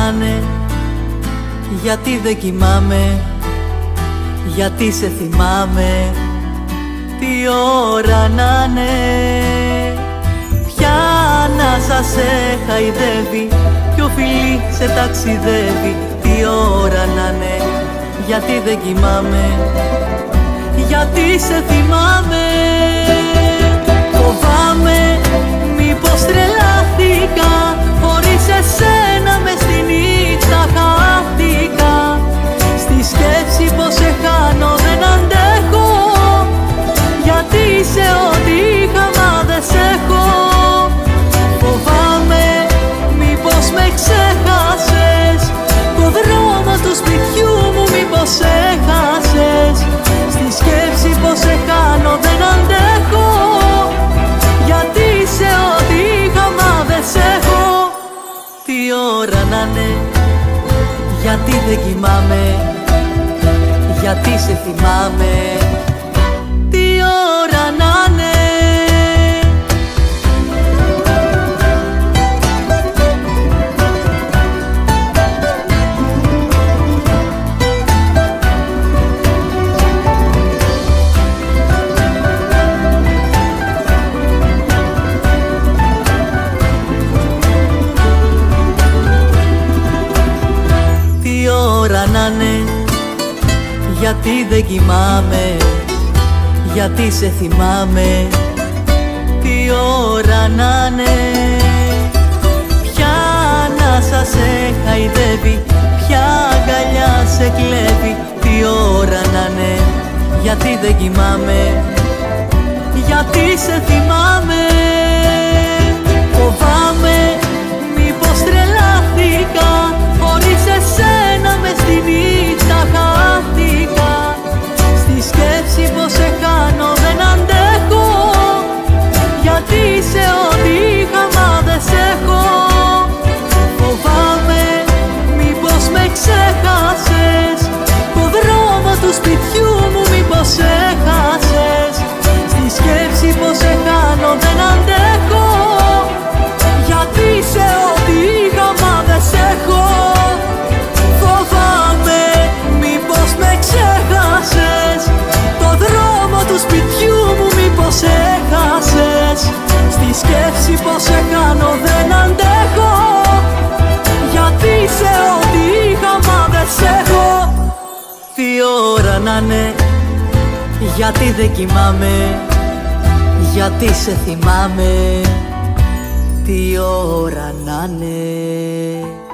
να'ναι, γιατί δεν κοιμάμαι, γιατί σε θυμάμαι, τι ώρα να'ναι. Ποια ανάσα σε χαϊδεύει, ποιο φιλί σε ταξιδεύει, τι ώρα να'ναι, γιατί δεν κοιμάμαι, γιατί σε θυμάμαι. Φοβάμαι μήπως τρελάθηκα, χωρίς εσένα μες στη νύχτα χάθηκα. Στη σκέψη πως σε χάνω δεν αντέχω, γιατί είσαι ό,τι είχα μα δεν σ' έχω. Φοβάμαι μήπως με ξέχασες, το δρόμο του σπιτιού μου μήπως έχασες. Στη σκέψη πως σε χάνω δεν αντέχω, γιατί είσαι ό,τι είχα μα δεν σ' έχω. Τι ώρα να'ναι, γιατί δεν κοιμάμαι, γιατί σε θυμάμαι, τι ώρα να'ναι. Τι ώρα να'ναι, γιατί δεν κοιμάμαι, γιατί σε θυμάμαι, τι ώρα να'ναι. Ποια ανάσα σε χαϊδεύει, ποια αγκαλιά σε κλέβει, τι ώρα να'ναι, γιατί δεν κοιμάμαι, γιατί σε θυμάμαι. Φοβάμαι μήπως τρελάθηκα, χωρίς εσένα μες στη νύχτα χάθηκα. Στη σκέψη πως σε χάνω δεν αντέχω, γιατί είσαι ό,τι είχα μα δεν σ' έχω. Φοβάμαι μήπως με ξέχασες, το δρόμο του σπιτιού μου μήπως έχασες. Στη σκέψη πως σε χάνω δεν αντέχω, γιατί είσαι ό,τι είχα μα δεν σ' έχω. Φοβάμαι μήπως με ξέχασες, το δρόμο του σπιτιού μου μήπως έχασες. Στη σκέψη πως σε κάνω δεν αντέχω, γιατί είσαι ό,τι είχα μα δεν σ' έχω. Τι ώρα να'ναι, γιατί δεν κοιμάμαι, γιατί σε θυμάμαι, τι ώρα να'ναι.